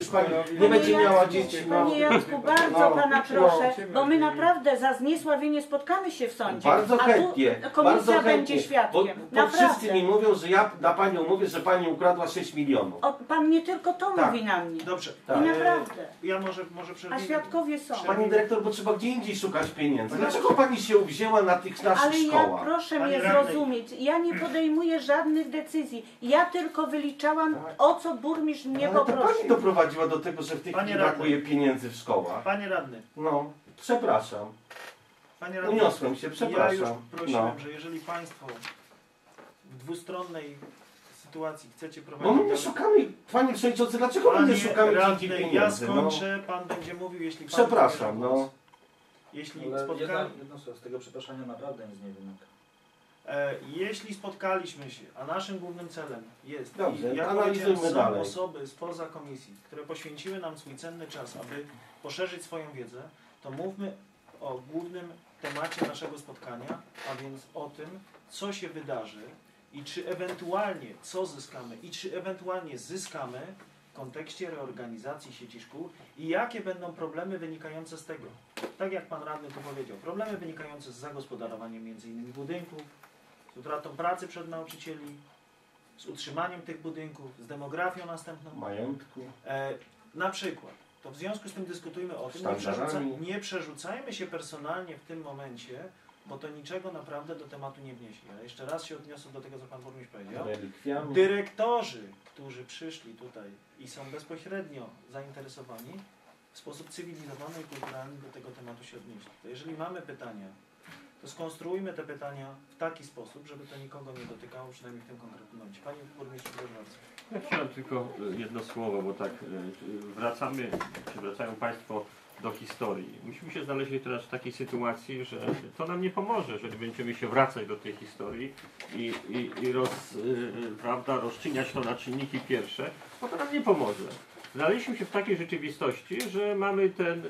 Pani nie będzie miała dzieci. Panie Jacku, bardzo pana proszę, bo my naprawdę za zniesławienie spotkamy się w sądzie. Bardzo chętnie. A tu komisja bardzo będzie chętnie, świadkiem. Bo wszyscy mi mówią, że ja na Panią mówię, że Pani ukradła 6 milionów. Pan nie tylko to Tak. mówi na mnie. Dobrze. I naprawdę. Ja może A przewinę. świadkowie są. Pani dyrektor, bo trzeba gdzie indziej szukać pieniędzy. Dlaczego Pani się uwzięła na tych naszych Ale ja szkołach? proszę Panie mnie radnej. zrozumieć, ja nie podejmuję żadnych decyzji. Ja tylko wyliczałam, o co burmistrz mnie Ale to poprosił. Pani doprowadziła do tego, że w tej Panie chwili radny. brakuje pieniędzy w szkołach. Panie radny, No, przepraszam. panie radny, Uniosłem się, ja już przepraszam. prosiłem, No. że jeżeli państwo w dwustronnej sytuacji chcecie Bo prowadzić... my nie szukamy, Panie Przewodniczący, dlaczego my nie szukamy dzięki radny, ja pieniędzy? No, skończę, pan będzie mówił, jeśli pan... przepraszam, zabierze głos. no. Jeśli Ale spotkali... jedno z tego przepraszania naprawdę nic nie wymaga. Jeśli spotkaliśmy się, a naszym głównym celem jest, Dobrze, i jak analizujmy powiedziałem, są dalej. osoby spoza komisji, które poświęciły nam swój cenny czas, aby poszerzyć swoją wiedzę, to mówmy o głównym temacie naszego spotkania, a więc o tym, co się wydarzy i czy ewentualnie co zyskamy i czy ewentualnie zyskamy w kontekście reorganizacji sieci szkół i jakie będą problemy wynikające z tego. Tak jak pan radny tu powiedział, problemy wynikające z zagospodarowaniem m.in. budynków, z utratą pracy przed nauczycieli, z utrzymaniem tych budynków, z demografią następną. Majątku. Na przykład, to w związku z tym dyskutujmy o tym, Sztandarami. nie przerzucajmy się personalnie w tym momencie, bo to niczego naprawdę do tematu nie wniesie. Ale jeszcze raz się odniosę do tego, co pan burmistrz powiedział. Relikwiami. Dyrektorzy, którzy przyszli tutaj i są bezpośrednio zainteresowani, w sposób cywilizowany i kulturalny do tego tematu się odnieśli. To jeżeli mamy pytania, to skonstruujmy te pytania w taki sposób, żeby to nikogo nie dotykało, przynajmniej w tym konkretnym momencie. Panie burmistrzu, proszę bardzo. Ja chciałem tylko jedno słowo, bo tak wracają Państwo do historii. Myśmy się znaleźli teraz w takiej sytuacji, że to nam nie pomoże, jeżeli będziemy się wracać do tej historii i rozczyniać to na czynniki pierwsze, bo to nam nie pomoże. Znaleźliśmy się w takiej rzeczywistości, że mamy ten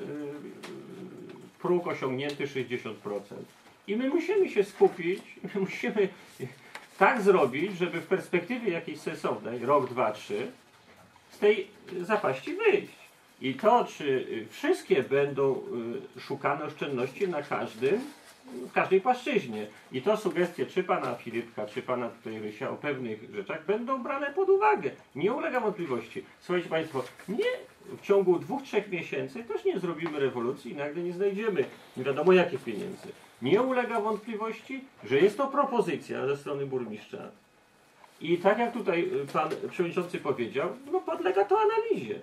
próg osiągnięty 60%. I my musimy się skupić, my musimy tak zrobić, żeby w perspektywie jakiejś sensownej, rok, 2, 3, z tej zapaści wyjść. I to, czy wszystkie będą szukane oszczędności na w każdej płaszczyźnie. I to sugestie czy pana Filipka, czy pana tutaj Rysia o pewnych rzeczach będą brane pod uwagę. Nie ulega wątpliwości. Słuchajcie Państwo, nie w ciągu 2-3 miesięcy też nie zrobimy rewolucji i nagle nie znajdziemy nie wiadomo jakich pieniędzy. Nie ulega wątpliwości, że jest to propozycja ze strony burmistrza. I tak jak tutaj pan przewodniczący powiedział, no podlega to analizie.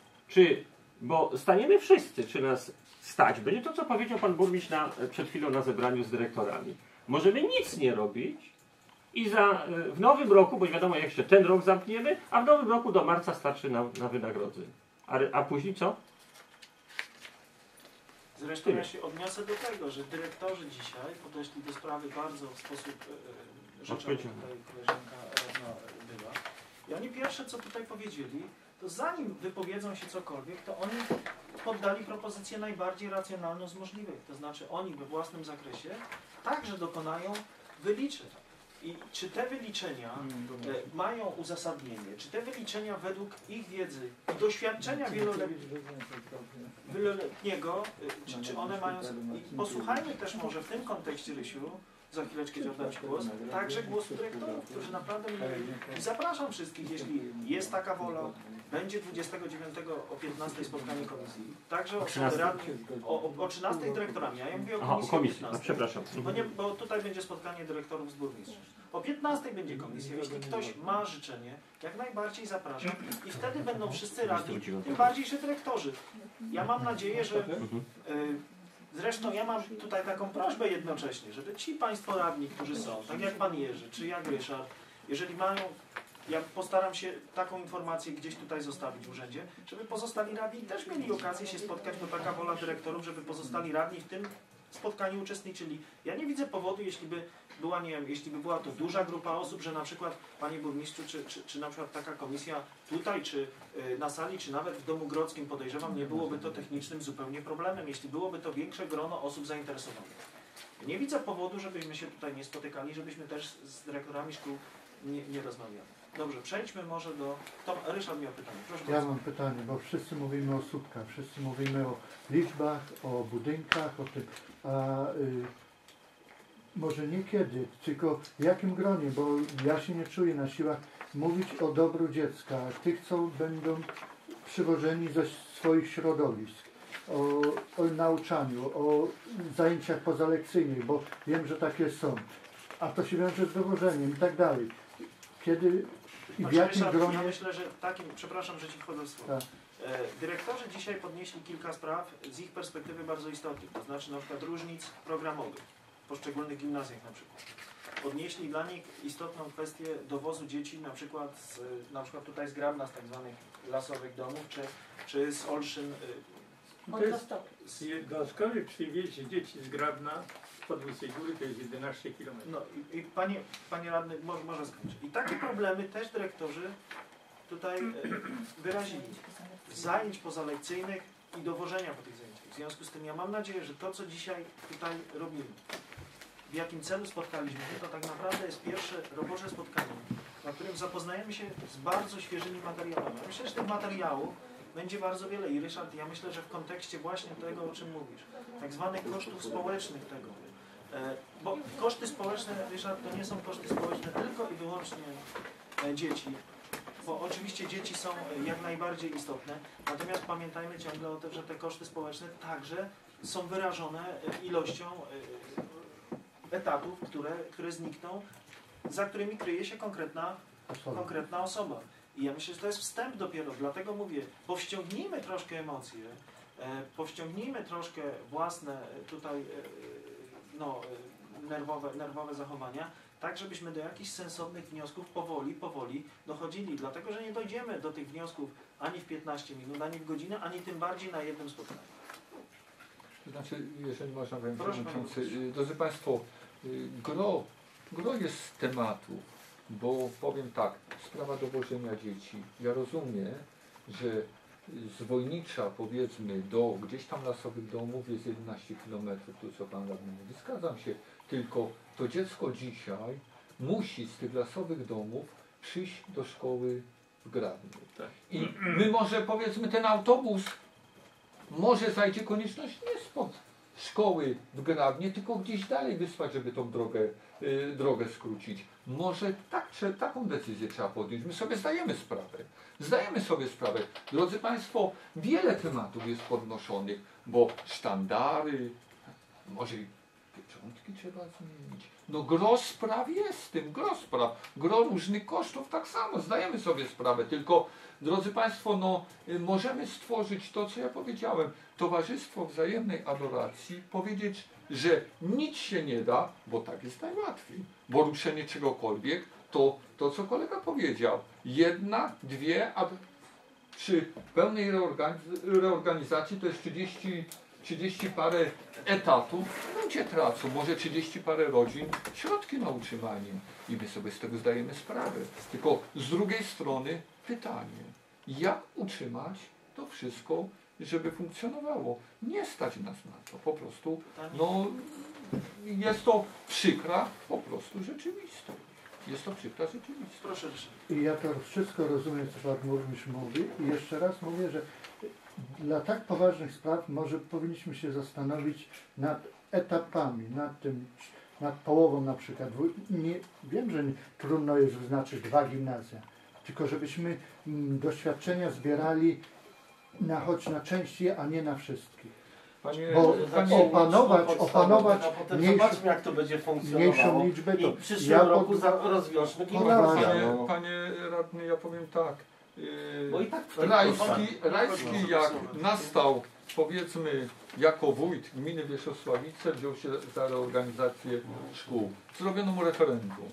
Bo staniemy wszyscy, czy nas stać. Będzie to, co powiedział pan burmistrz przed chwilą na zebraniu z dyrektorami. Możemy nic nie robić i w nowym roku, bo nie wiadomo jak jeszcze ten rok zamkniemy, a w nowym roku do marca starczy na wynagrodzenie. A później co? Zresztą ja się odniosę do tego, że dyrektorzy dzisiaj podeszli do sprawy bardzo w sposób rzeczowy, tutaj koleżanka radna była. I oni pierwsze, co tutaj powiedzieli, to zanim wypowiedzą się cokolwiek, to oni poddali propozycję najbardziej racjonalną z możliwych. To znaczy oni we własnym zakresie także dokonają wyliczeń. I czy te wyliczenia mają uzasadnienie, czy te wyliczenia według ich wiedzy i doświadczenia wieloletniego, czy one mają... I posłuchajmy też może w tym kontekście, Rysiu, za chwileczkę ci oddam Ci głos, także głosu dyrektorów, którzy naprawdę mówili. I zapraszam wszystkich, jeśli jest taka wola, będzie 29 o 15 spotkanie komisji. Także o 13 dyrektorami, a ja mówię o komisji o 15. Przepraszam. Bo tutaj będzie spotkanie dyrektorów z burmistrzem. O 15 będzie komisja. Jeśli ktoś ma życzenie, jak najbardziej zapraszam i wtedy będą wszyscy radni, tym bardziej, że dyrektorzy. Ja mam nadzieję, że... Zresztą ja mam tutaj taką prośbę jednocześnie, żeby ci Państwo radni, którzy są, tak jak Pan Jerzy, czy jak Ryszard, jeżeli mają, ja postaram się taką informację gdzieś tutaj zostawić w urzędzie, żeby pozostali radni też mieli okazję się spotkać, bo taka wola dyrektorów, żeby pozostali radni w tym spotkaniu uczestniczyli. Ja nie widzę powodu, jeśli by była, nie wiem, jeśli by była to duża grupa osób, że na przykład, Panie Burmistrzu, czy na przykład taka komisja tutaj, czy na sali, czy nawet w Domu Grodzkim, podejrzewam, nie byłoby to technicznym zupełnie problemem, jeśli byłoby to większe grono osób zainteresowanych. Nie widzę powodu, żebyśmy się tutaj nie spotykali, żebyśmy też z dyrektorami szkół nie rozmawiali. Dobrze, przejdźmy może do... Ryszard miał pytanie, proszę Ja bardzo. mam pytanie, bo wszyscy mówimy o słupkach, wszyscy mówimy o liczbach, o budynkach, o tym, a może nie kiedy, tylko w jakim gronie, bo ja się nie czuję na siłach mówić o dobru dziecka, tych, co będą przywożeni ze swoich środowisk, o nauczaniu, o zajęciach pozalekcyjnych, bo wiem, że takie są, a to się wiąże z dowożeniem i tak dalej. Kiedy i w jakim Ryszard, gronie... ja myślę, że takim, przepraszam, że Ci wchodzę w słowo. Tak. Dyrektorzy dzisiaj podnieśli kilka spraw z ich perspektywy bardzo istotnych, to znaczy na przykład różnic programowych w poszczególnych gimnazjach na przykład. Podnieśli dla nich istotną kwestię dowozu dzieci na przykład tutaj z Grabna, z tak zwanych lasowych domów, czy z Olszyn. To jest, do szkoły przywieźć dzieci z Grabna z Podwójskiej Góry to jest 11 km. No i panie radny, może skończyć. I takie problemy też dyrektorzy tutaj wyrazili. Zajęć pozalekcyjnych i dowożenia po tych zajęciach. W związku z tym ja mam nadzieję, że to, co dzisiaj tutaj robimy, w jakim celu spotkaliśmy się, to tak naprawdę jest pierwsze robocze spotkanie, na którym zapoznajemy się z bardzo świeżymi materiałami. Ja myślę, że tych materiałów będzie bardzo wiele i Ryszard, ja myślę, że w kontekście właśnie tego, o czym mówisz, tak zwanych kosztów społecznych tego, bo koszty społeczne, Ryszard, to nie są koszty społeczne tylko i wyłącznie dzieci, bo oczywiście dzieci są jak najbardziej istotne, natomiast pamiętajmy ciągle o tym, że te koszty społeczne także są wyrażone ilością etatów, które znikną, za którymi kryje się konkretna osoba. I ja myślę, że to jest wstęp dopiero, dlatego mówię, powściągnijmy troszkę emocje, powściągnijmy troszkę własne tutaj nerwowe zachowania, tak żebyśmy do jakichś sensownych wniosków powoli dochodzili. Dlatego, że nie dojdziemy do tych wniosków ani w 15 minut, ani w godzinę, ani tym bardziej na jednym spotkaniu. To znaczy, jeżeli można, Panie Przewodniczący, drodzy Państwo, gro jest tematów, bo powiem tak, sprawa dowożenia dzieci. Ja rozumiem, że z Wojnicza, powiedzmy, do gdzieś tam lasowych domów jest 11 km, to co Pan radny mówi. Zgadzam się, tylko to dziecko dzisiaj musi z tych lasowych domów przyjść do szkoły w Grabniu. I my może, powiedzmy, ten autobus może zajdzie konieczność nie spod szkoły w Grabnie, tylko gdzieś dalej wysłać, żeby tą drogę skrócić. Może taką decyzję trzeba podjąć. My sobie zdajemy sobie sprawę. Drodzy Państwo, wiele tematów jest podnoszonych, bo sztandary, może i pieczątki trzeba zmienić. No gro spraw jest z tym, gro różnych kosztów tak samo, zdajemy sobie sprawę, tylko drodzy Państwo, no możemy stworzyć to, co ja powiedziałem, towarzystwo wzajemnej adoracji, powiedzieć, że nic się nie da, bo tak jest najłatwiej, bo ruszenie czegokolwiek, to co kolega powiedział, 1, 2, a przy pełnej reorganizacji to jest 30 parę etatów, ludzie tracą, może 30 parę rodzin, środki na utrzymanie i my sobie z tego zdajemy sprawę. Tylko z drugiej strony pytanie, jak utrzymać to wszystko, żeby funkcjonowało? Nie stać nas na to, po prostu, no jest to przykra po prostu rzeczywistość. Jest to przykra rzeczywistość. Proszę, Ryszard. I ja to wszystko rozumiem, co Pan Burmistrz mówi i jeszcze raz mówię, że dla tak poważnych spraw może powinniśmy się zastanowić nad etapami, nad połową na przykład. Wiem, że trudno jest wyznaczyć 2 gimnazja, tylko żebyśmy doświadczenia zbierali choć na części, a nie na wszystkich. Bo opanować a potem zobaczmy, jak to będzie funkcjonowało. Mniejszą liczbę, to i w przyszłym roku rozwiążmy gimnazja. Panie radny, ja powiem tak. Bo i tak Rajski jak nastał, powiedzmy, jako wójt gminy Wierzchosławice, wziął się za reorganizację szkół. Zrobiono mu referendum.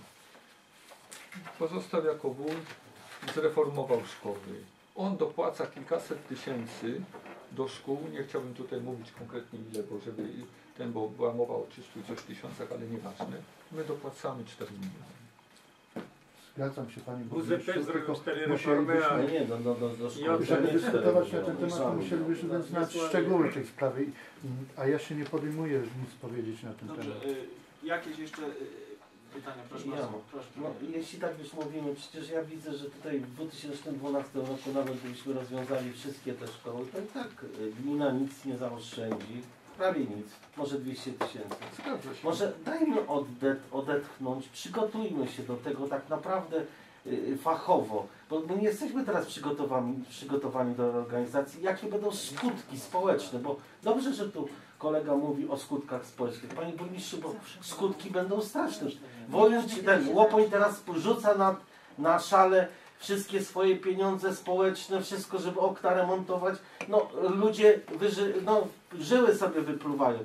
Pozostał jako wójt, zreformował szkoły. On dopłaca kilkaset tysięcy do szkół, nie chciałbym tutaj mówić konkretnie ile, bo była mowa o 300 coś tysiącach, ale nieważne. My dopłacamy 4 miliony. Zgadzam się Panie WZP Burmistrzu, zrobił tylko 4 musielibyśmy, reformy, Nie, do szkoły. żeby dyskutować na ten temat, to musielibyśmy znać szczegóły tej sprawy, a ja się nie podejmuję nic powiedzieć na ten Dobrze, temat. jakieś jeszcze pytania, proszę Ja bardzo. mam. Proszę. No, jeśli tak już mówimy, przecież ja widzę, że tutaj w 2012 roku nawet gdybyśmy rozwiązali wszystkie te szkoły, to i tak gmina nic nie zaoszczędzi. Prawie nic. Może 200 tysięcy. Może dajmy odetchnąć, przygotujmy się do tego tak naprawdę fachowo, bo my nie jesteśmy teraz przygotowani do organizacji, jakie będą skutki społeczne, bo dobrze, że tu kolega mówi o skutkach społecznych. Panie burmistrzu, bo skutki będą straszne. Łopoń teraz rzuca na szale wszystkie swoje pieniądze społeczne, wszystko, żeby okna remontować. No ludzie żyły sobie wypluwają.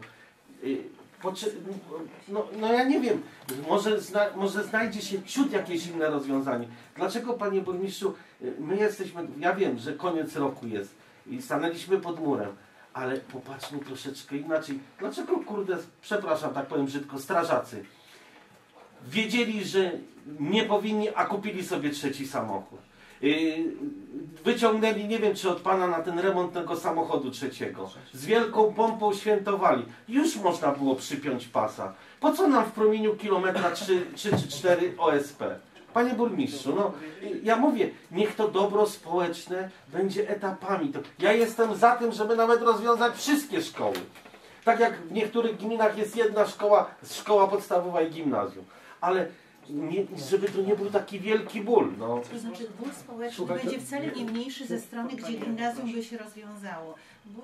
No ja nie wiem, może znajdzie się ciut jakieś inne rozwiązanie. Dlaczego, panie burmistrzu, my jesteśmy, ja wiem, że koniec roku jest i stanęliśmy pod murem, ale popatrzmy troszeczkę inaczej. Dlaczego, kurde, przepraszam, tak powiem brzydko, strażacy wiedzieli, że nie powinni, a kupili sobie trzeci samochód? Wyciągnęli, nie wiem czy od pana, na ten remont tego samochodu trzeciego. Z wielką pompą świętowali. Już można było przypiąć pasa. Po co nam w promieniu kilometra 3 czy 4 OSP? Panie burmistrzu, no ja mówię, niech to dobro społeczne będzie etapami. Ja jestem za tym, żeby nawet rozwiązać wszystkie szkoły. Tak jak w niektórych gminach jest jedna szkoła podstawowa i gimnazjum. Ale żeby to nie był taki wielki ból. No. To znaczy ból społeczny będzie wcale nie mniejszy ze strony, gdzie gimnazjum by się rozwiązało.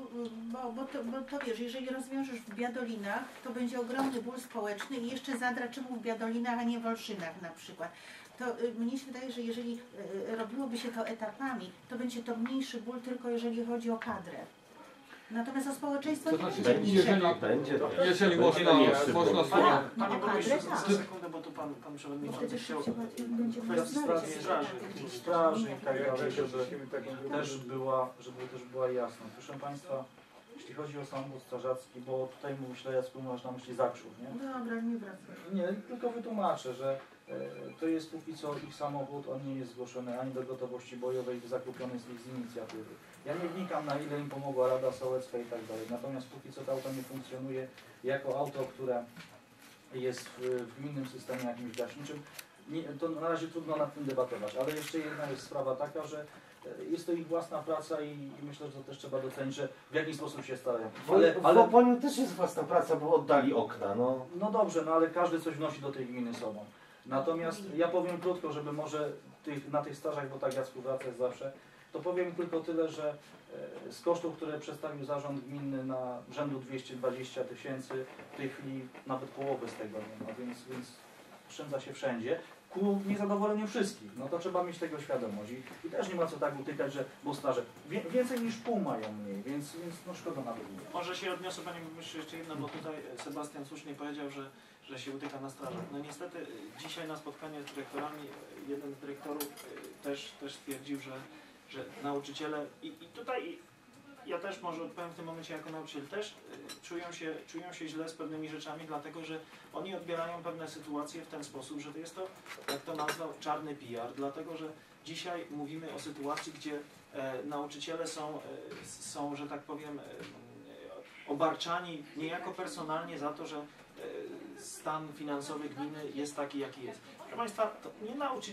Bo to wiesz, jeżeli rozwiążesz w Biadolinach, to będzie ogromny ból społeczny i jeszcze zadra czemu w Biadolinach, a nie w Olszynach na przykład. To mnie się wydaje, że jeżeli robiłoby się to etapami, to będzie to mniejszy ból tylko jeżeli chodzi o kadrę. Natomiast o społeczeństwo To nie znaczy, będzie. jeżeli można słowa... Panie burmistrzu, tak. za sekundę, bo tu pan przewodniczący chciał Będzie kwestii straży i tak dalej, żeby też była jasność. Proszę Państwa, jeśli chodzi o samochód strażacki, bo tutaj myślę, Jacku, masz na myśli Zakrzów, nie? Dobra, nie wracam. Nie, tylko wytłumaczę, że to jest póki co ich samochód, on nie jest zgłoszony ani do gotowości bojowej, zakupiony jest ich z inicjatywy. Ja nie wnikam, na ile im pomogła Rada Sołecka i tak dalej, natomiast póki co to auto nie funkcjonuje jako auto, które jest w gminnym systemie jakimś gaśniczym. To na razie trudno nad tym debatować, ale jeszcze jedna jest sprawa taka, że jest to ich własna praca i myślę, że to też trzeba docenić, że w jakiś sposób się starają. W Oponiu też jest własna praca, bo oddali okna. No dobrze, no ale każdy coś wnosi do tej gminy sobą. Natomiast ja powiem krótko, żeby może na tych strażach, bo tak Jacku wracasz zawsze, to powiem tylko tyle, że z kosztów, które przedstawił zarząd gminny na rzędu 220 tysięcy, w tej chwili nawet połowy z tego nie ma, więc oszczędza się wszędzie. Ku niezadowoleniu wszystkich. No to trzeba mieć tego świadomość. I też nie ma co tak utykać, że bo straże więcej niż pół mają mniej, więc no szkoda nawet nie. Może się odniosę, panie burmistrzu, jeszcze jedno, bo tutaj Sebastian słusznie powiedział, że się utyka na strażach. No niestety dzisiaj na spotkaniu z dyrektorami jeden z dyrektorów też stwierdził, że nauczyciele i tutaj ja też może odpowiem w tym momencie jako nauczyciel, też czują się źle z pewnymi rzeczami, dlatego że oni odbierają pewne sytuacje w ten sposób, że to jest to, jak to nazwał, czarny PR, dlatego że dzisiaj mówimy o sytuacji, gdzie nauczyciele są, że tak powiem, obarczani niejako personalnie za to, że stan finansowy gminy jest taki, jaki jest. Proszę Państwa, to nie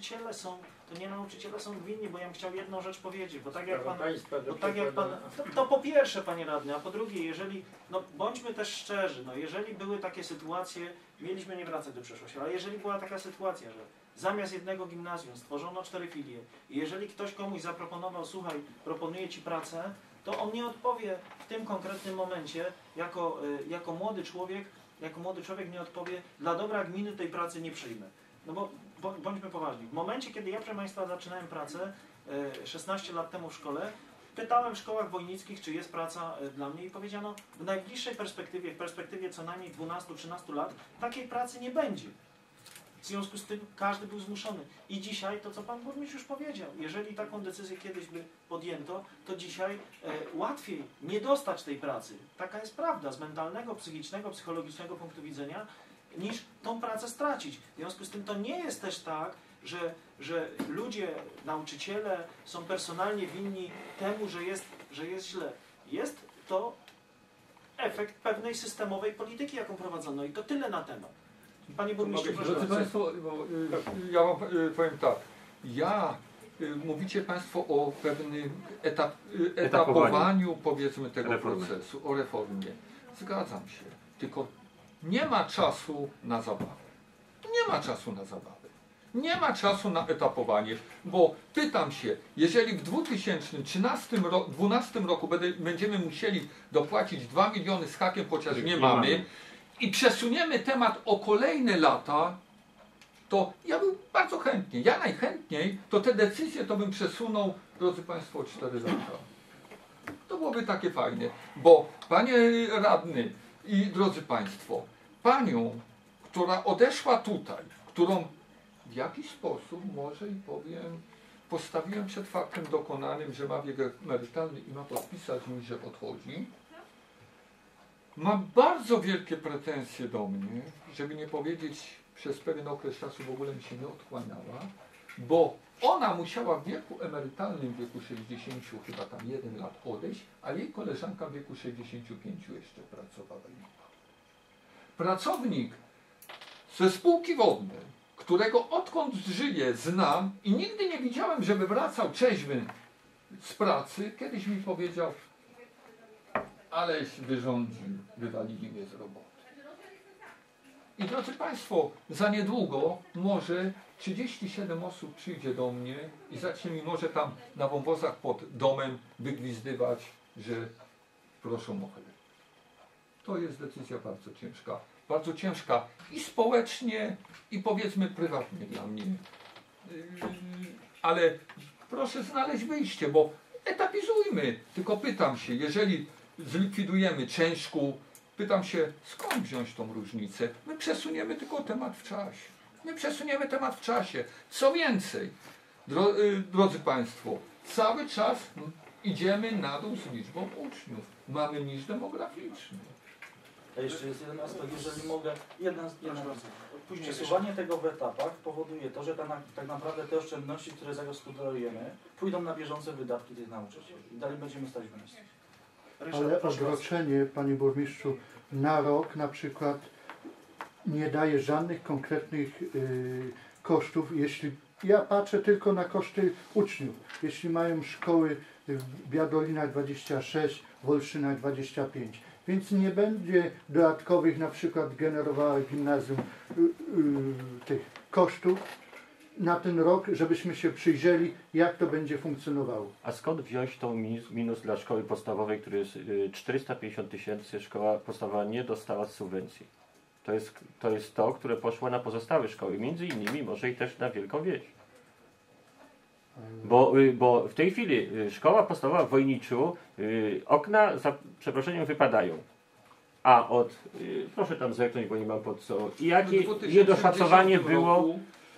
nauczyciele są winni, bo ja bym chciał jedną rzecz powiedzieć, bo tak jak pan, to po pierwsze, panie radny, a po drugie, jeżeli, no bądźmy też szczerzy, no jeżeli były takie sytuacje, mieliśmy nie wracać do przeszłości, ale jeżeli była taka sytuacja, że zamiast jednego gimnazjum stworzono 4 filie i jeżeli ktoś komuś zaproponował, słuchaj, proponuję ci pracę, to on nie odpowie w tym konkretnym momencie, jako młody człowiek nie odpowie, dla dobra gminy tej pracy nie przyjmę. No bo bądźmy poważni. W momencie, kiedy ja, proszę Państwa, zaczynałem pracę 16 lat temu w szkole, pytałem w szkołach wojnickich, czy jest praca dla mnie i powiedziano, w najbliższej perspektywie, w perspektywie co najmniej 12-13 lat, takiej pracy nie będzie. W związku z tym każdy był zmuszony. I dzisiaj to, co Pan Burmistrz już powiedział, jeżeli taką decyzję kiedyś by podjęto, to dzisiaj łatwiej nie dostać tej pracy. Taka jest prawda z mentalnego, psychicznego, psychologicznego punktu widzenia, niż tą pracę stracić. W związku z tym to nie jest też tak, że ludzie, nauczyciele są personalnie winni temu, że jest źle. Jest to efekt pewnej systemowej polityki, jaką prowadzono i to tyle na temat. Panie burmistrzu, proszę Drodzy bardzo. Państwo, ja wam powiem tak. Mówicie Państwo o pewnym etapowaniu, powiedzmy, tego procesu, o reformie. Zgadzam się. Tylko nie ma czasu na zabawę. Nie ma czasu na zabawę. Nie ma czasu na etapowanie, bo pytam się, jeżeli w 2012 roku będziemy musieli dopłacić 2 miliony z hakiem, chociaż nie mamy, i przesuniemy temat o kolejne lata, to ja bym bardzo chętnie, ja najchętniej, to te decyzje to bym przesunął, drodzy Państwo, o 4 lata. To byłoby takie fajne, bo panie radny i drodzy Państwo, panią, która odeszła tutaj, którą w jakiś sposób, może i powiem, postawiłem przed faktem dokonanym, że ma wiek emerytalny i ma podpisać mi, że odchodzi, ma bardzo wielkie pretensje do mnie, żeby nie powiedzieć, przez pewien okres czasu w ogóle mi się nie odkłaniała, bo ona musiała w wieku emerytalnym, w wieku 60 chyba tam 1 lat odejść, a jej koleżanka w wieku 65 jeszcze pracowała. Pracownik ze spółki wodnej, którego odkąd żyję, znam i nigdy nie widziałem, żeby wracał trzeźwy z pracy, kiedyś mi powiedział, aleś wyrządził, wywalili mnie z roboty. I drodzy Państwo, za niedługo może 37 osób przyjdzie do mnie i zacznie mi może tam na wąwozach pod domem wygwizdywać, że proszę o chleb. To jest decyzja bardzo ciężka i społecznie, i powiedzmy prywatnie dla mnie. Ale proszę znaleźć wyjście, bo etapizujmy. Tylko pytam się, jeżeli zlikwidujemy część szkół, pytam się, skąd wziąć tą różnicę? My przesuniemy tylko temat w czasie. Co więcej, drodzy Państwo, cały czas idziemy na dół z liczbą uczniów. Mamy niż demograficzny. A jeszcze jest jeden aspekt, jeżeli mogę. Przesuwanie tego w etapach powoduje to, że tak naprawdę te oszczędności, które zagospodarujemy, pójdą na bieżące wydatki tych nauczycieli. I dalej będziemy stać w miejscu. Ale odroczenie, panie burmistrzu, na rok na przykład nie daje żadnych konkretnych kosztów, jeśli ja patrzę tylko na koszty uczniów. Jeśli mają szkoły w Biadolinach 26, w Olszynach 25, więc nie będzie dodatkowych na przykład generowała gimnazjum tych kosztów na ten rok, żebyśmy się przyjrzeli, jak to będzie funkcjonowało. A skąd wziąć tą minus dla szkoły podstawowej, który jest 450 000, szkoła podstawowa nie dostała z subwencji? To jest to, które poszło na pozostałe szkoły, między innymi może i też na Wielką Wieś. Bo w tej chwili szkoła podstawowa w Wojniczu, okna za przeproszeniem wypadają. A proszę tam zerknąć, bo nie mam pod co. I jakie niedoszacowanie było?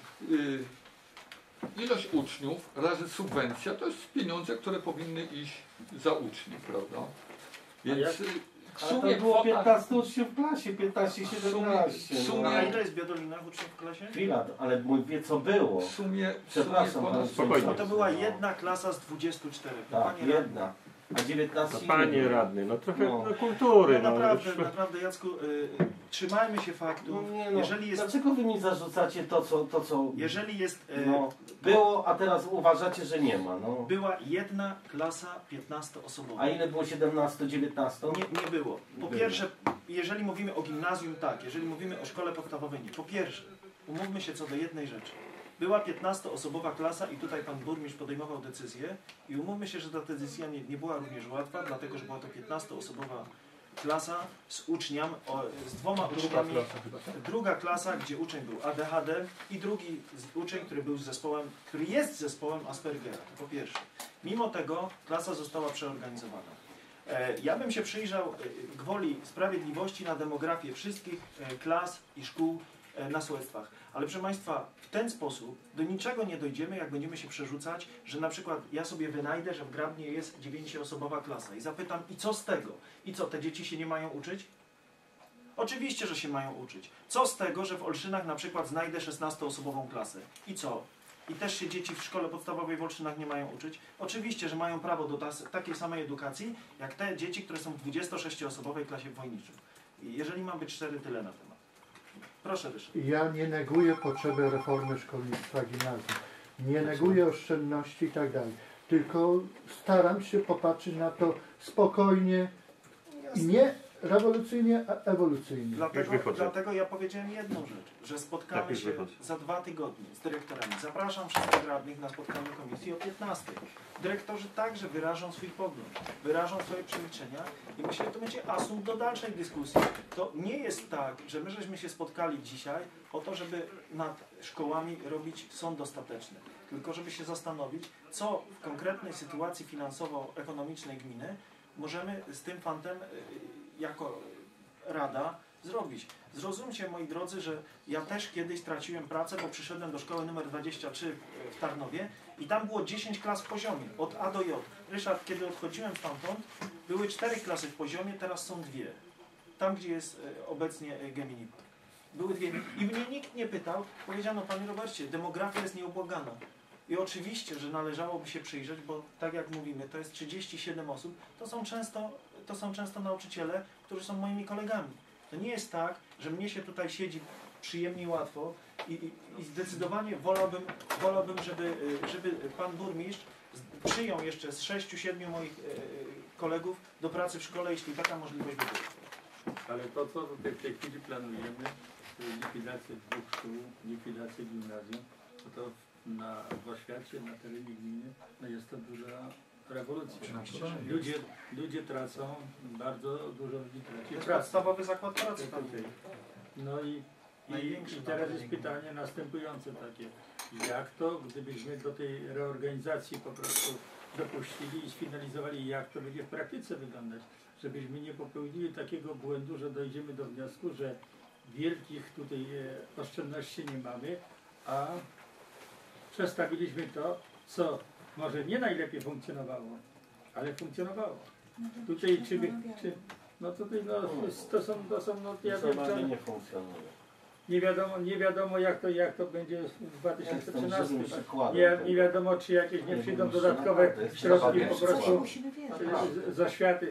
Ilość uczniów razy subwencja to jest pieniądze, które powinny iść za uczniów, prawda? Więc w sumie to było 15 uczniów w klasie, 15-17. A ile jest w Biadolinach uczniów w klasie? Chwila, ale mówię co było. W sumie Przepraszam, spokojnie. No to była jedna klasa z 24. Tak, jedna. A 19 panie radny, no trochę kultury. No naprawdę Jacku, trzymajmy się faktów. Jeżeli jest... Dlaczego wy mi zarzucacie to, co jeżeli jest... było, a teraz uważacie, że nie ma. Była jedna klasa 15-osobowa. A ile było 17-19? Nie było. Po pierwsze, jeżeli mówimy o gimnazjum, tak. Jeżeli mówimy o szkole podstawowej, nie. Po pierwsze, umówmy się co do jednej rzeczy. Była 15-osobowa klasa i tutaj pan burmistrz podejmował decyzję i umówmy się, że ta decyzja nie była również łatwa, dlatego że była to 15-osobowa klasa z uczniami, z 2 uczniami. Druga klasa, gdzie uczeń był ADHD i drugi uczeń, który jest zespołem Aspergera. To po pierwsze. Mimo tego klasa została przeorganizowana. Ja bym się przyjrzał gwoli sprawiedliwości na demografię wszystkich klas i szkół na sołectwach. Ale proszę Państwa, w ten sposób do niczego nie dojdziemy, jak będziemy się przerzucać, że na przykład ja sobie wynajdę, że w Grabnie jest 9-osobowa klasa i zapytam, i co z tego? I co, te dzieci się nie mają uczyć? Oczywiście, że się mają uczyć. Co z tego, że w Olszynach na przykład znajdę 16-osobową klasę? I co? I też się dzieci w szkole podstawowej w Olszynach nie mają uczyć? Oczywiście, że mają prawo do takiej samej edukacji, jak te dzieci, które są w 26-osobowej klasie w Wojniczu. I jeżeli mam być szczery, tyle na temat. Proszę, Ryszard. Ja nie neguję potrzeby reformy szkolnictwa gimnazjum. Nie neguję oszczędności i tak dalej. Tylko staram się popatrzeć na to spokojnie i nie rewolucyjnie, a ewolucyjnie. Dlatego ja powiedziałem jedną rzecz, że spotkamy się za 2 tygodnie z dyrektorami. Zapraszam wszystkich radnych na spotkanie komisji o 15. Dyrektorzy także wyrażą swój pogląd, wyrażą swoje przemyślenia i myślę, że to będzie asumpt do dalszej dyskusji. To nie jest tak, że my żeśmy się spotkali dzisiaj o to, żeby nad szkołami robić sąd ostateczny, tylko żeby się zastanowić, co w konkretnej sytuacji finansowo-ekonomicznej gminy możemy z tym fantem jako Rada zrobić. Zrozumcie, moi drodzy, że ja też kiedyś straciłem pracę, bo przyszedłem do szkoły numer 23 w Tarnowie i tam było 10 klas w poziomie, od A do J. Ryszard, kiedy odchodziłem stamtąd, były 4 klasy w poziomie, teraz są 2. Tam, gdzie jest obecnie Gemini. Były 2. I mnie nikt nie pytał, powiedziano, panie Robercie, demografia jest nieubłagana. I oczywiście, że należałoby się przyjrzeć, bo tak jak mówimy, to jest 37 osób, to są często nauczyciele, którzy są moimi kolegami. To nie jest tak, że mnie się tutaj siedzi przyjemnie i łatwo i zdecydowanie wolałbym, żeby pan burmistrz przyjął jeszcze z 6-7 moich kolegów do pracy w szkole, jeśli taka możliwość by była. Ale to, co w tej chwili planujemy, likwidację 2 szkół, likwidację gimnazjum, to w oświacie, na terenie gminy, no jest to duża rewolucja. Ludzie tracą, bardzo dużo ludzi traci. To jest podstawowy zakład pracy. No i teraz jest pytanie następujące takie. Jak to, gdybyśmy do tej reorganizacji po prostu dopuścili i sfinalizowali, jak to będzie w praktyce wyglądać? Żebyśmy nie popełnili takiego błędu, że dojdziemy do wniosku, że wielkich tutaj oszczędności nie mamy, a przestawiliśmy to, co może nie najlepiej funkcjonowało, ale funkcjonowało. Tutaj nie funkcjonuje. Nie wiadomo jak to będzie w 2013. Nie wiadomo, czy jakieś nie przyjdą dodatkowe środki po prostu z oświaty.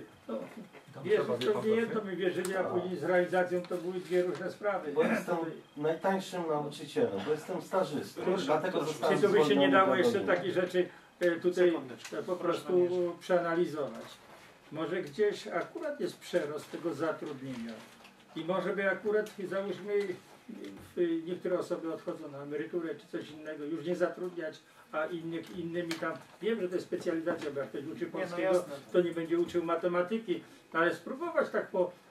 Jedno mi wierzyli, a później z realizacją to były 2 różne sprawy. Bo jestem najtańszym nauczycielem, bo jestem stażystą. Dlatego Czy to by się nie dało jeszcze takich rzeczy tutaj po prostu przeanalizować? Może gdzieś akurat jest przerost tego zatrudnienia i może by akurat, załóżmy, niektóre osoby odchodzą na emeryturę czy coś innego, już nie zatrudniać, a innymi tam, wiem, że to jest specjalizacja, bo jak ktoś uczy polskiego, to nie będzie uczył matematyki, ale spróbować tak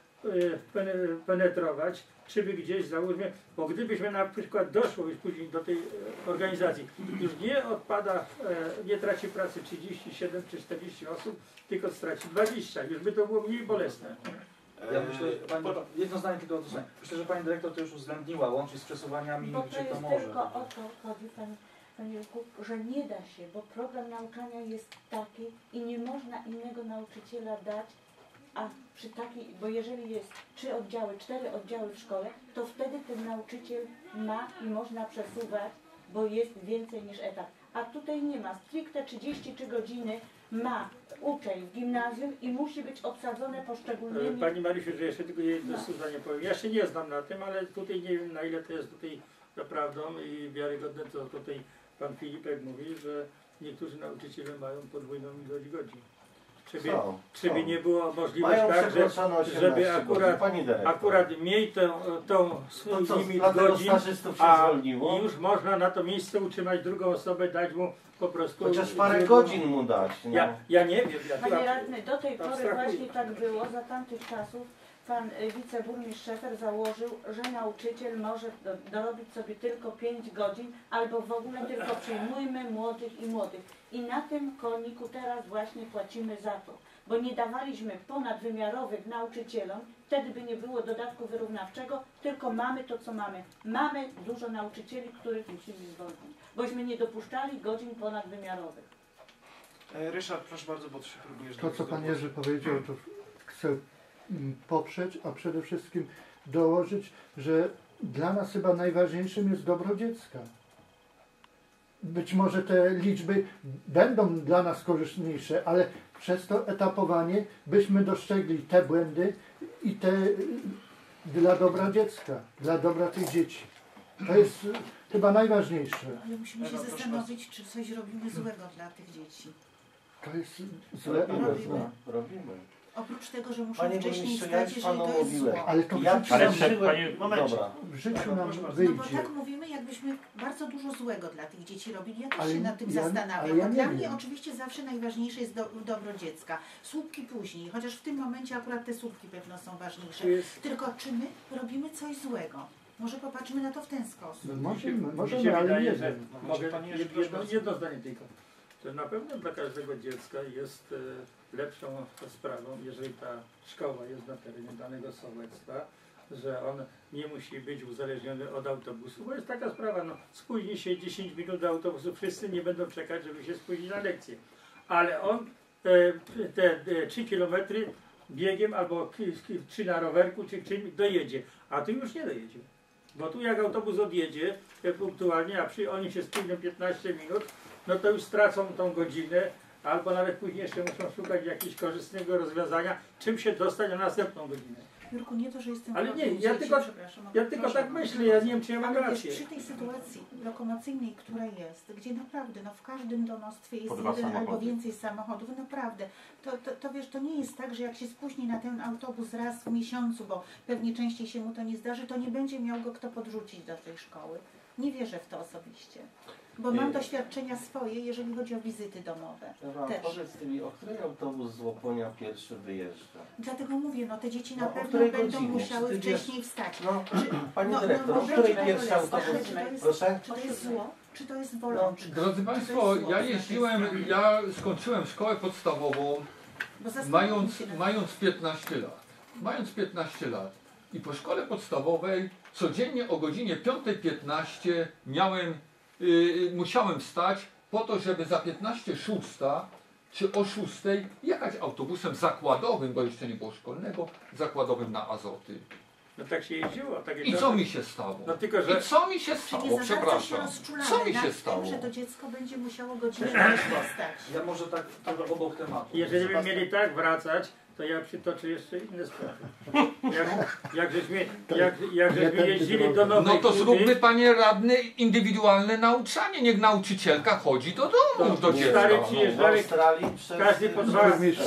penetrować, czy by gdzieś, załóżmy, bo gdybyśmy na przykład doszło już później do tej organizacji, już nie odpada, nie traci pracy 37 czy 40 osób, tylko straci 20, już by to było mniej bolesne. Ja myślę, jedno zdanie tylko odnośnie. Myślę, że pani dyrektor to już uwzględniła, łącznie z przesuwaniami, bo gdzie to jest może. Tylko o to chodzi, panie Jurku, że nie da się, bo program nauczania jest taki i nie można innego nauczyciela dać, a przy takiej, bo jeżeli jest 3 oddziały, 4 oddziały w szkole, to wtedy ten nauczyciel ma i można przesuwać, bo jest więcej niż etat. A tutaj nie ma, stricte 33 godziny ma uczeń w gimnazjum i musi być obsadzone poszczególnymi... Pani Marysiu, że jeszcze tylko jedno zdanie powiem. Ja się nie znam na tym, ale tutaj nie wiem, na ile to jest tutaj prawdą i wiarygodne, co tutaj pan Filipek mówi, że niektórzy nauczyciele mają podwójną ilość godzin. Czy by nie było możliwość tak, żeby akurat mieć tą limit godzin, a już można na to miejsce utrzymać drugą osobę, dać mu po prostu... Chociaż parę godzin mu dać. No. Ja nie wiem. Panie radny, do tej pory właśnie tak było, za tamtych czasów pan wiceburmistrz Szefer założył, że nauczyciel może dorobić sobie tylko 5 godzin, albo w ogóle tylko przyjmujmy młodych i młodych. I na tym koniku teraz właśnie płacimy za to, bo nie dawaliśmy ponadwymiarowych nauczycielom, wtedy by nie było dodatku wyrównawczego, tylko mamy to, co mamy. Mamy dużo nauczycieli, których musimy zwolnić, bośmy nie dopuszczali godzin ponadwymiarowych. Ryszard, proszę bardzo, bo ty się próbujesz... To, co pan Jerzy powiedział, to chcę poprzeć, a przede wszystkim dołożyć, że dla nas chyba najważniejszym jest dobro dziecka. Być może te liczby będą dla nas korzystniejsze, ale przez to etapowanie byśmy dostrzegli te błędy i te dla dobra dziecka, dla dobra tych dzieci. To jest chyba najważniejsze. Ale musimy się zastanowić, czy coś robimy złego dla tych dzieci. To jest złe, ale złe. Robimy. Oprócz tego, że muszą Panie wcześniej burmistrzu, ja wstać, już jeżeli panu to jest mówiłem. zło. Ale to w Ja życiu, Ale przeżyłem... panie, Dobra. w życiu nam No bo wyjdzie. tak mówimy, jakbyśmy bardzo dużo złego dla tych dzieci robili. Ja też Ale się nad tym ja- zastanawiam. ale ja Bo nie dla wiem. mnie oczywiście zawsze najważniejsze jest dobro dziecka. Słupki później, chociaż w tym momencie akurat te słupki pewno są ważniejsze. Tu jest, Tylko czy my robimy coś złego? Może popatrzmy na to w ten sposób. mi się Możemy, ale wydaje, nie że wiem. mogę Panie Jerzy, proszę bardzo. jedno zdanie tylko. Że na pewno dla każdego dziecka jest lepszą sprawą, jeżeli ta szkoła jest na terenie danego sołectwa, że on nie musi być uzależniony od autobusu, bo jest taka sprawa, no spóźni się 10 minut do autobusu, wszyscy nie będą czekać, żeby się spóźnić na lekcję. Ale on te 3 kilometry biegiem albo czy na rowerku, czy czym dojedzie, a tu już nie dojedzie. Bo tu jak autobus odjedzie punktualnie, a oni się spóźnią 15 minut, no to już stracą tą godzinę, albo nawet później jeszcze muszą szukać jakiegoś korzystnego rozwiązania, czym się dostać na następną godzinę. Jurku, nie to, że jestem Ale wrogiem nie, ja dzieci, tylko- przepraszam, Ja tylko tak myślę, ja nie wiem, czy ja mam ale wiesz, rację. przy tej sytuacji lokomocyjnej, która jest, gdzie naprawdę w każdym domostwie jest Po dwa jeden albo samochody. więcej samochodów, naprawdę, to wiesz, to nie jest tak, że jak się spóźni na ten autobus raz w miesiącu, bo pewnie częściej się mu to nie zdarzy, to nie będzie miał go kto podrzucić do tej szkoły. Nie wierzę w to osobiście. Bo mam doświadczenia swoje, jeżeli chodzi o wizyty domowe. Dobra, Też. powiedz mi, o której autobus z Łoponia pierwszy wyjeżdża? Dlatego mówię, no te dzieci na No, o pewno której będą godzinie? musiały Czy ty wiesz? wcześniej wstać. No, Czy- pani no, dyrektor, no, o której będzie pierwszy bolesne, autobus? ale czy to jest- Proszę? Czy to jest zło, czy to jest bolączka? Drodzy Państwo, ja jeździłem, ja skończyłem szkołę podstawową Bo zastanówmy mając, się nad- mając 15 lat. Mając 15 lat. I po szkole podstawowej codziennie o godzinie 5:15 musiałem wstać po to, żeby za 15:06 czy o 6:00 jechać autobusem zakładowym, bo jeszcze nie było szkolnego, zakładowym na Azoty. No tak się jeździło. Takie I co mi się stało? No tylko, że I co mi się Czy stało? nie za bardzo się Przepraszam. rozczulamy Co mi nad się tym, stało? że to dziecko będzie musiało godzinę wcześniej wstać? Ja może tak trochę obok tematu. jeżeli by mieli tak wracać, to ja przytoczę jeszcze inne sprawy. Jak żeśmy jeździli do Nowej No to Huty, zróbmy, panie radny, indywidualne nauczanie. Niech nauczycielka chodzi do domu, do dziecka. stary No. W przyjeżdżali, Australii przez... każdy po dwa... Burmistrzu,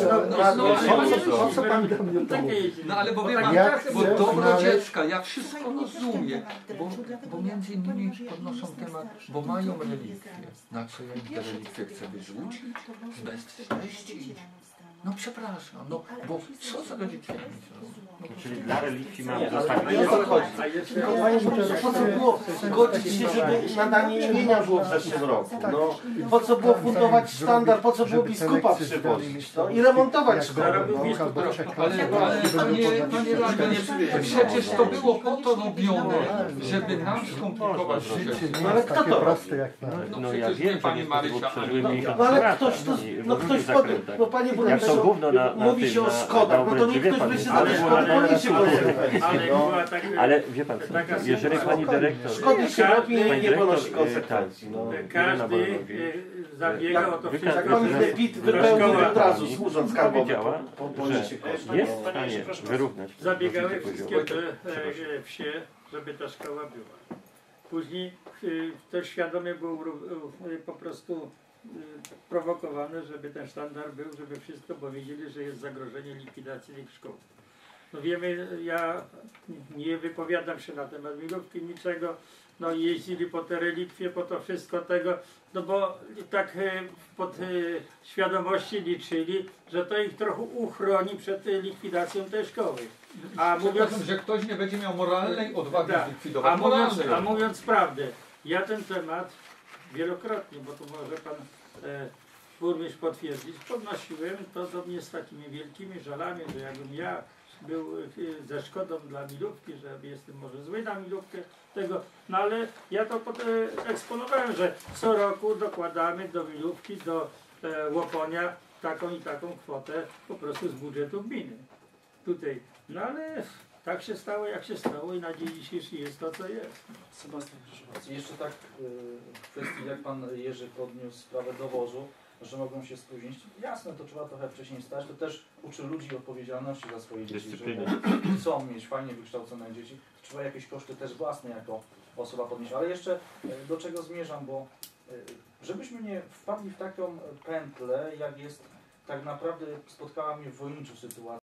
no, po co pan do mnie to Takie mówi? jeździli. No ale bo Bo wie takie pan, Ja czasy bo chcę były. dobro znaleźć- dziecka, ja wszystko Słuchaj, mnie też ten rozumiem, temat bo, dręczył, dlatego bo ja- między innymi ponieważ ja podnoszą jestem temat, starsza, bo to mają tylko relikwie. jest rano. Na co ja im te Pierwsze, co relikwie sobie chcę pomyślałam, wyrzucić? to Boże, Z jak bezczęści. dzieci rano wstaną. No przepraszam, no Ale bo oczywiście co za to relikwiami? jest zło. Czyli dla relikwii mamy Nie, ale zostawić. nie o to chodzi. A jeszcze Tylko panie burmistrzu, po co było godzić się, żeby nadanie imienia było w zeszłym roku? No, po co było fundować sztandar, po co było biskupa przywozić? No i remontować szkołę. No. Ale panie radny, przecież to było po to robione, żeby nam skomplikować życie. No ale kto to robi? proste jak pan. No ja przecież wiem, wie pani że jest to Marysia, przeżyłymi No ale latach ktoś to, i no różnych ktoś pod, zakrętach. no panie Jak to burmistrzu, gówno na mówi tym, się o na Skodach, no to obręczy, niech wie ktoś pan, by się ale- za te Szkody ale- poniesie konsekwencje. Ale No. była tak, Ale wie pan co, Taka jeżeli sytuacja. pani dyrektor... Szkody się robi i Pani nie ponosi dyrektor, konsekwencji. No. każdy zabiega o to Wy- wszystko. Jak pan Że- PIT że wypełnił szkoła od razu, służąc skarbowy, powiedziała, poniesie że koszty. jest w No. stanie wyrównać Zabiegały dosyć wszystkie poziom. te wsie, żeby ta szkoła była. Później to świadomie było po prostu prowokowane, żeby ten sztandar był, żeby wszystko, bo wiedzieli, że jest zagrożenie likwidacji tych szkół. No wiemy, ja nie wypowiadam się na temat milówki, niczego, no jeździli po te relikwie, po to wszystko tego, no bo tak pod świadomości liczyli, że to ich trochę uchroni przed likwidacją tej szkoły. A mówiąc, Przepraszam, że ktoś nie będzie miał moralnej odwagi Tak. zlikwidować. a mówiąc prawdę, ja ten temat wielokrotnie, bo tu może pan burmistrz potwierdzić, podnosiłem to do mnie z takimi wielkimi żalami, że jakbym ja był ze szkodą dla milówki, że jestem może zły na milówkę tego, no ale ja to eksponowałem, że co roku dokładamy do milówki, do Łoponia taką i taką kwotę po prostu z budżetu gminy. Tutaj, no ale tak się stało jak się stało i na dzień dzisiejszy jest to co jest. Sebastian, proszę bardzo. Jeszcze tak w kwestii, jak pan Jerzy podniósł sprawę dowozu, że mogą się spóźnić. Jasne, to trzeba trochę wcześniej wstać, to też uczy ludzi odpowiedzialności za swoje dzieci, że chcą mieć fajnie wykształcone dzieci, to trzeba jakieś koszty też własne jako osoba podnieść. Ale jeszcze do czego zmierzam, bo żebyśmy nie wpadli w taką pętlę, jak jest tak naprawdę spotkała mnie w Wojniczu sytuacja.